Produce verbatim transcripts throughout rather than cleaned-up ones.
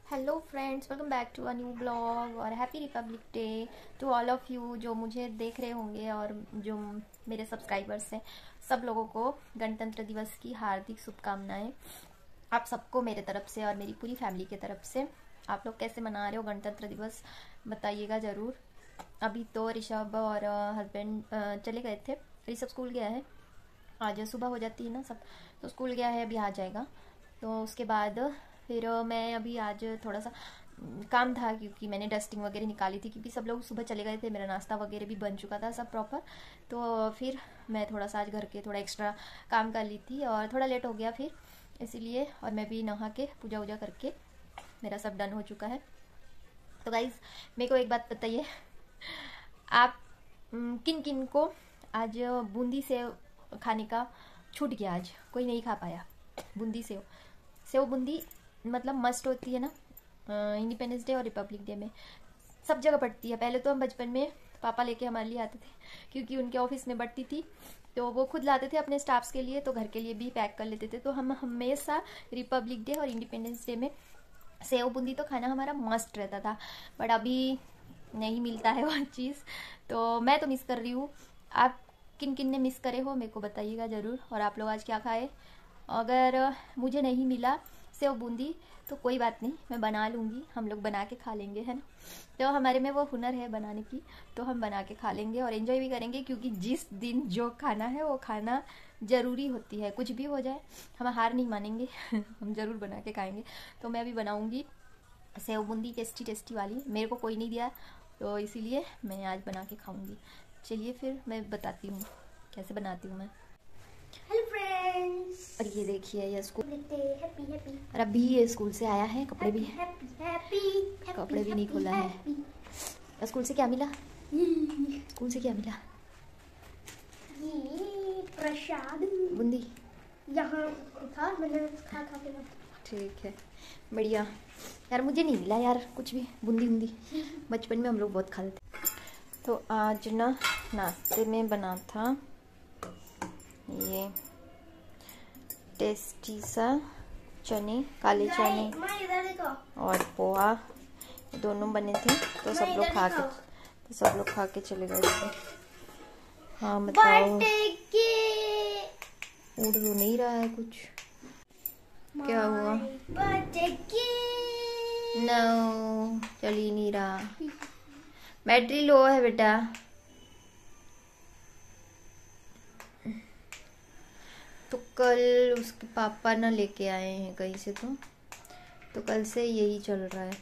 Hello friends, welcome back to a new blog और happy republic day to all of you जो मुझे देख रहे होंगे और जो मेरे सब्सक्राइबर्स हैं। सब लोगों को गणतंत्र दिवस की हार्दिक शुभकामनाएं आप सबको मेरे तरफ से और मेरी पूरी फैमिली की तरफ से। आप लोग कैसे मना रहे हो गणतंत्र दिवस, बताइएगा ज़रूर। अभी तो ऋषभ और हस्बैंड चले गए थे। ऋषभ स्कूल गया है, आज सुबह हो जाती है ना सब, तो स्कूल गया है, अभी आ जाएगा। तो उसके बाद फिर मैं अभी आज थोड़ा सा काम था क्योंकि मैंने डस्टिंग वगैरह निकाली थी, क्योंकि सब लोग सुबह चले गए थे, मेरा नाश्ता वगैरह भी बन चुका था सब प्रॉपर। तो फिर मैं थोड़ा सा आज घर के थोड़ा एक्स्ट्रा काम कर ली थी और थोड़ा लेट हो गया फिर इसीलिए। और मैं भी नहा के पूजा वूजा करके मेरा सब डन हो चुका है। तो गाइज मेरे को एक बात बताइए, आप किन किन को आज बूंदी सेव खाने का छूट गया? आज कोई नहीं खा पाया बूंदी सेव। सेव बूंदी मतलब मस्ट होती है ना इंडिपेंडेंस डे और रिपब्लिक डे में, सब जगह बढ़ती है। पहले तो हम बचपन में पापा लेके हमारे लिए आते थे क्योंकि उनके ऑफिस में बढ़ती थी, तो वो खुद लाते थे अपने स्टाफ्स के लिए, तो घर के लिए भी पैक कर लेते थे। तो हम हमेशा रिपब्लिक डे और इंडिपेंडेंस डे में सेव बूंदी तो खाना हमारा मस्ट रहता था। बट अभी नहीं मिलता है वो चीज़, तो मैं तो मिस कर रही हूँ। आप किन किन ने मिस करे हो मेरे को बताइएगा ज़रूर। और आप लोग आज क्या खाए? अगर मुझे नहीं मिला सेव बूंदी तो कोई बात नहीं, मैं बना लूँगी, हम लोग बना के खा लेंगे, है ना। तो हमारे में वो हुनर है बनाने की, तो हम बना के खा लेंगे और एंजॉय भी करेंगे, क्योंकि जिस दिन जो खाना है वो खाना ज़रूरी होती है। कुछ भी हो जाए हम हार नहीं मानेंगे हम ज़रूर बना के खाएंगे। तो मैं अभी बनाऊँगी सेव बूंदी टेस्टी टेस्टी वाली, मेरे को कोई नहीं दिया तो इसीलिए मैं आज बना के खाऊँगी। चलिए फिर मैं बताती हूँ कैसे बनाती हूँ मैं। हेलो फ्रेंड्स, और ये देखिए ये स्कूल, हैप्पी हैप्पी और अभी ये स्कूल से आया है, कपड़े भी हैप्पी हैप्पी कपड़े भी नहीं खोला है। स्कूल से क्या मिला? स्कूल से क्या मिला? ये प्रसाद बूंदी यहाँ था, मैंने खा खा के। ठीक है, बढ़िया। यार मुझे नहीं मिला यार कुछ भी बूंदी बूंदी, बचपन में हम लोग बहुत खाते थे। तो आज ना नाश्ते में बना था ये टेस्टी सा चने, काले चने और पोहा, दोनों बने थे। तो सब लोग खा के तो सब लोग खा के चले गए थे। हाँ बताओ, उड़ तो नहीं रहा है कुछ, क्या हुआ? नो, चल ही नहीं रहा, बैटरी लो है बेटा। तो कल उसके पापा ना लेके आए हैं कहीं से, तो तो कल से यही चल रहा है।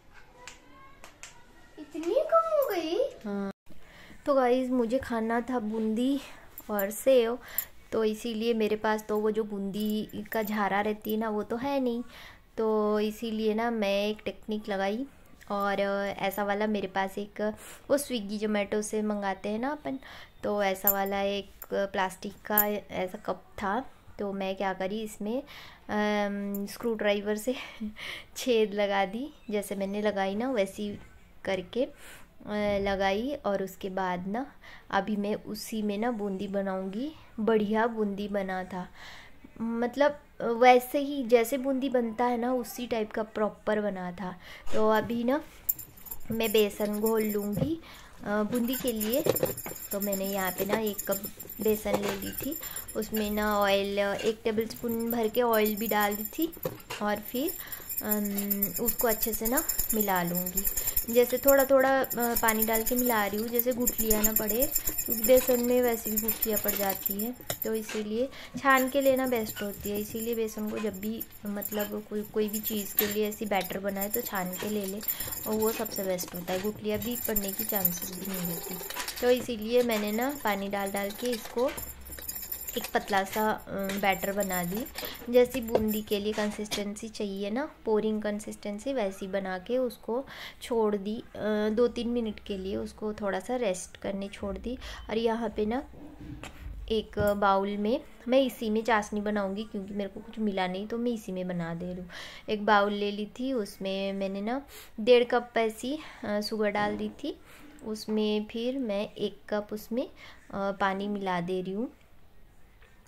इतनी कम हो गई? हाँ, तो गाइस मुझे खाना था बूंदी और सेव, तो इसीलिए मेरे पास तो वो जो बूंदी का झारा रहती है ना वो तो है नहीं, तो इसीलिए ना मैं एक टेक्निक लगाई और ऐसा वाला मेरे पास एक वो स्विगी जोमेटो से मंगाते हैं ना अपन, तो ऐसा वाला एक प्लास्टिक का ऐसा कप था। तो मैं क्या करी, इसमें स्क्रू ड्राइवर से छेद लगा दी, जैसे मैंने लगाई ना वैसी करके लगाई। और उसके बाद ना अभी मैं उसी में ना बूंदी बनाऊंगी। बढ़िया बूंदी बना था, मतलब वैसे ही जैसे बूंदी बनता है ना उसी टाइप का प्रॉपर बना था। तो अभी ना मैं बेसन घोल लूँगी बूंदी के लिए। तो मैंने यहाँ पे ना एक कप बेसन ले ली थी, उसमें ना ऑयल एक टेबल स्पून भर के ऑयल भी डाल दी थी और फिर उसको अच्छे से ना मिला लूँगी। जैसे थोड़ा थोड़ा पानी डाल के मिला रही हूँ, जैसे गुठलियाँ ना पड़े, क्योंकि बेसन में वैसे भी गुठलियाँ पड़ जाती है, तो इसीलिए छान के लेना बेस्ट होती है। इसीलिए बेसन को जब भी मतलब कोई कोई भी चीज़ के लिए ऐसी बैटर बनाए तो छान के ले ले, और वो सबसे बेस्ट होता है, गुठलियाँ भी पड़ने की चांसेस भी नहीं होती। तो इसीलिए मैंने ना पानी डाल डाल के इसको एक पतला सा बैटर बना दी। जैसी बूंदी के लिए कंसिस्टेंसी चाहिए ना, पोरिंग कंसिस्टेंसी, वैसी बना के उसको छोड़ दी दो तीन मिनट के लिए, उसको थोड़ा सा रेस्ट करने छोड़ दी। और यहाँ पे ना एक बाउल में मैं इसी में चाशनी बनाऊंगी, क्योंकि मेरे को कुछ मिला नहीं तो मैं इसी में बना दे रही हूँ। एक बाउल ले ली थी, उसमें मैंने ना डेढ़ कप ऐसी शुगर डाल दी थी, उसमें फिर मैं एक कप उसमें पानी मिला दे रही हूँ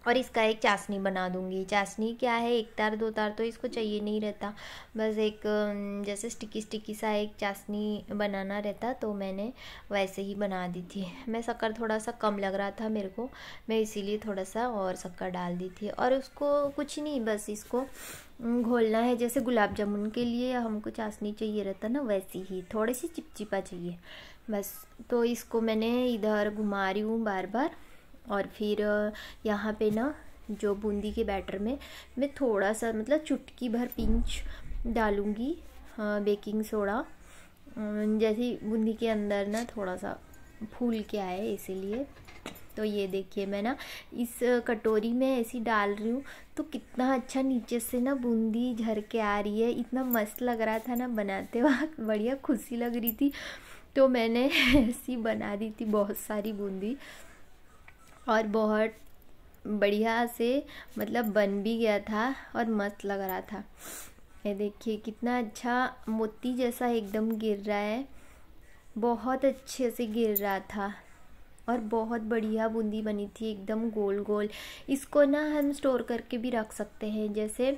और इसका एक चाशनी बना दूंगी। चाशनी क्या है, एक तार दो तार तो इसको चाहिए नहीं रहता, बस एक जैसे स्टिकी स्टिकी सा एक चाशनी बनाना रहता, तो मैंने वैसे ही बना दी थी। मैं शक्कर थोड़ा सा कम लग रहा था मेरे को, मैं इसीलिए थोड़ा सा और शक्कर डाल दी थी। और उसको कुछ नहीं, बस इसको घोलना है। जैसे गुलाब जामुन के लिए हमको चाशनी चाहिए रहता ना, वैसी ही थोड़ी सी चिपचिपा चाहिए बस। तो इसको मैंने इधर घुमा रही हूँ बार बार। और फिर यहाँ पे ना जो बूंदी के बैटर में मैं थोड़ा सा मतलब चुटकी भर पिंच डालूँगी बेकिंग सोडा, जैसे बूंदी के अंदर ना थोड़ा सा फूल के आए इसीलिए। तो ये देखिए मैं ना इस कटोरी में ऐसी डाल रही हूँ, तो कितना अच्छा नीचे से ना बूंदी झर के आ रही है। इतना मस्त लग रहा था ना बनाते वक्त, बढ़िया खुशी लग रही थी। तो मैंने ऐसी बना दी थी बहुत सारी बूंदी, और बहुत बढ़िया से मतलब बन भी गया था और मस्त लग रहा था। ये देखिए कितना अच्छा मोती जैसा एकदम गिर रहा है, बहुत अच्छे से गिर रहा था और बहुत बढ़िया बूंदी बनी थी एकदम गोल गोल। इसको ना हम स्टोर करके भी रख सकते हैं, जैसे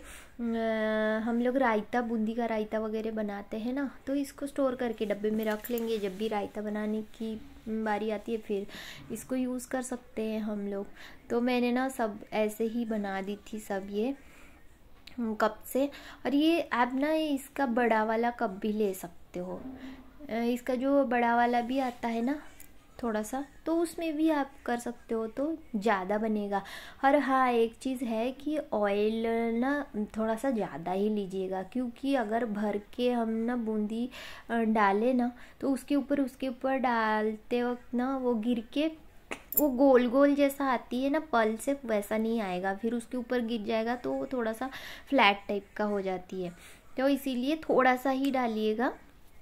हम लोग रायता, बूंदी का रायता वगैरह बनाते हैं ना, तो इसको स्टोर करके डब्बे में रख लेंगे। जब भी रायता बनाने की बारी आती है फिर इसको यूज़ कर सकते हैं हम लोग। तो मैंने ना सब ऐसे ही बना दी थी सब ये कप से। और ये आप ना इसका बड़ा वाला कप भी ले सकते हो, इसका जो बड़ा वाला भी आता है ना थोड़ा सा, तो उसमें भी आप कर सकते हो, तो ज़्यादा बनेगा। और हाँ एक चीज़ है कि ऑयल ना थोड़ा सा ज़्यादा ही लीजिएगा, क्योंकि अगर भर के हम ना बूंदी डालें ना तो उसके ऊपर उसके ऊपर डालते वक्त ना वो गिर के वो गोल गोल जैसा आती है ना पल से, वैसा नहीं आएगा, फिर उसके ऊपर गिर जाएगा तो वो थोड़ा सा फ्लैट टाइप का हो जाती है। तो इसीलिए थोड़ा सा ही डालिएगा।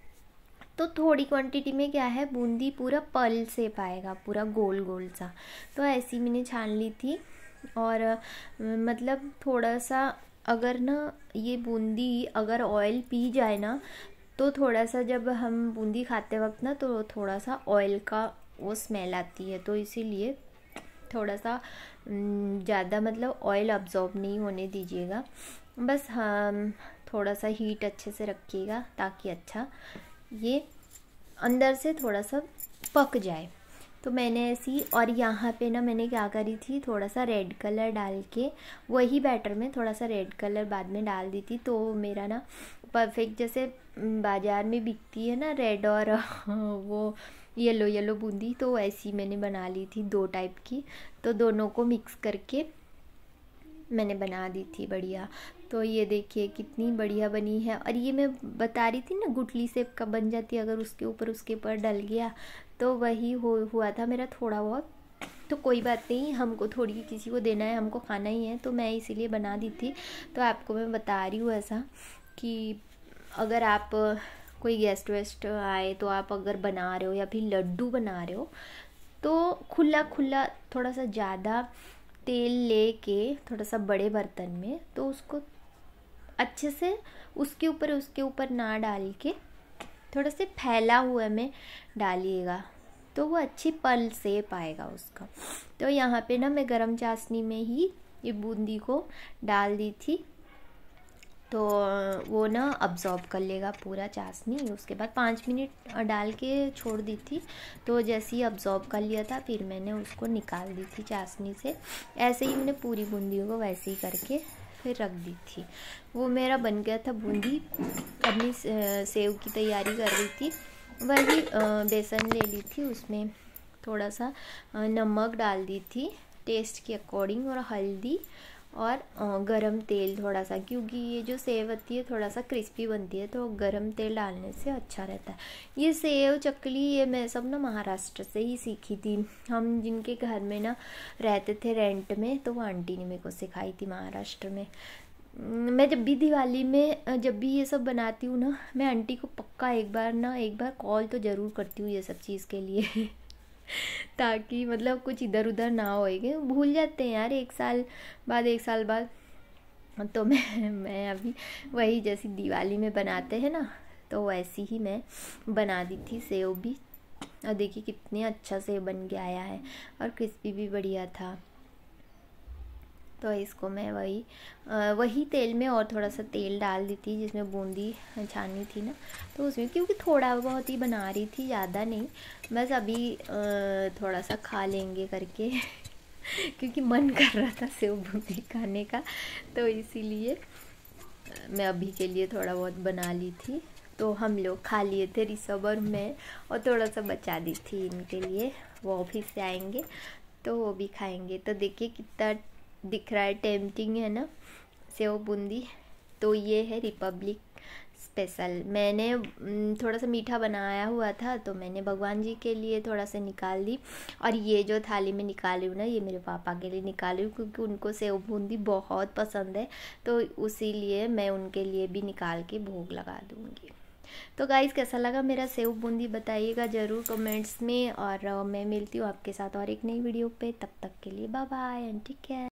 तो थोड़ी क्वांटिटी में क्या है बूंदी पूरा पल शेप आएगा, पूरा गोल गोल सा। तो ऐसी मैंने छान ली थी। और मतलब थोड़ा सा अगर ना ये बूंदी अगर ऑयल पी जाए ना, तो थोड़ा सा जब हम बूंदी खाते वक्त ना तो थोड़ा सा ऑयल का वो स्मेल आती है, तो इसीलिए थोड़ा सा ज़्यादा मतलब ऑयल अब्जॉर्ब नहीं होने दीजिएगा। बस हम थोड़ा सा हीट अच्छे से रखिएगा ताकि अच्छा ये अंदर से थोड़ा सा पक जाए। तो मैंने ऐसी, और यहाँ पे ना मैंने क्या करी थी, थोड़ा सा रेड कलर डाल के वही बैटर में थोड़ा सा रेड कलर बाद में डाल दी थी, तो मेरा ना परफेक्ट जैसे बाज़ार में बिकती है ना रेड और वो येलो येलो बूंदी, तो ऐसी मैंने बना ली थी दो टाइप की। तो दोनों को मिक्स करके मैंने बना दी थी बढ़िया। तो ये देखिए कितनी बढ़िया बनी है। और ये मैं बता रही थी ना गुठली शेप का बन जाती है अगर उसके ऊपर उसके ऊपर डल गया, तो वही हो हुआ था मेरा थोड़ा बहुत। तो कोई बात नहीं, हमको थोड़ी किसी को देना है, हमको खाना ही है, तो मैं इसीलिए बना दी थी। तो आपको मैं बता रही हूँ ऐसा कि अगर आप कोई गेस्ट वेस्ट आए तो आप अगर बना रहे हो या फिर लड्डू बना रहे हो, तो खुला खुला थोड़ा सा ज़्यादा तेल लेके थोड़ा सा बड़े बर्तन में, तो उसको अच्छे से उसके ऊपर उसके ऊपर ना डाल के थोड़ा से फैला हुआ में डालिएगा, तो वो अच्छी पल शेप आएगा उसका। तो यहाँ पे ना मैं गरम चाशनी में ही ये बूंदी को डाल दी थी, तो वो ना अब्जॉर्ब कर लेगा पूरा चाशनी। उसके बाद पाँच मिनट डाल के छोड़ दी थी, तो जैसे ही अब्जॉर्ब कर लिया था फिर मैंने उसको निकाल दी थी चाशनी से। ऐसे ही मैंने पूरी बूंदियों को वैसे ही करके फिर रख दी थी। वो मेरा बन गया था बूंदी। अपनी सेव की तैयारी कर रही थी, वही बेसन ले ली थी, उसमें थोड़ा सा नमक डाल दी थी टेस्ट के अकॉर्डिंग, और हल्दी और गरम तेल थोड़ा सा, क्योंकि ये जो सेव होती है थोड़ा सा क्रिस्पी बनती है, तो गरम तेल डालने से अच्छा रहता है। ये सेव चकली ये मैं सब ना महाराष्ट्र से ही सीखी थी। हम जिनके घर में ना रहते थे रेंट में, तो वो आंटी ने मेरे को सिखाई थी महाराष्ट्र में। मैं जब भी दिवाली में जब भी ये सब बनाती हूँ ना, मैं आंटी को पक्का एक बार ना एक बार कॉल तो ज़रूर करती हूँ ये सब चीज़ के लिए ताकि मतलब कुछ इधर उधर ना होएगा, भूल जाते हैं यार एक साल बाद एक साल बाद। तो मैं मैं अभी वही जैसी दिवाली में बनाते हैं ना, तो वैसी ही मैं बना दी थी सेव भी। और देखिए कितने अच्छा सेव बन के आया है और क्रिस्पी भी बढ़िया था। तो इसको मैं वही वही तेल में और थोड़ा सा तेल डाल दी थी जिसमें बूंदी छानी थी ना, तो उसमें क्योंकि थोड़ा बहुत ही बना रही थी, ज़्यादा नहीं, बस अभी थोड़ा सा खा लेंगे करके क्योंकि मन कर रहा था सेव बूंदी खाने का, तो इसीलिए मैं अभी के लिए थोड़ा बहुत बना ली थी। तो हम लोग खा लिए थे ऋषभ और मैं, और थोड़ा सा बचा दी थी इनके लिए, वो ऑफिस से आएंगे तो वो भी खाएंगे। तो देखिए कितना दिख रहा है, टेम्पटिंग है ना सेव बूंदी। तो ये है रिपब्लिक स्पेशल। मैंने थोड़ा सा मीठा बनाया हुआ था तो मैंने भगवान जी के लिए थोड़ा सा निकाल दी, और ये जो थाली में निकाली हूँ ना ये मेरे पापा के लिए निकाली हूँ क्योंकि उनको सेव बूंदी बहुत पसंद है, तो उसी लिए मैं उनके लिए भी निकाल के भोग लगा दूँगी। तो गाइस कैसा लगा मेरा सेव बूंदी बताइएगा ज़रूर कमेंट्स में, और मैं मिलती हूँ आपके साथ और एक नई वीडियो पे। तब तक के लिए bye bye and take care.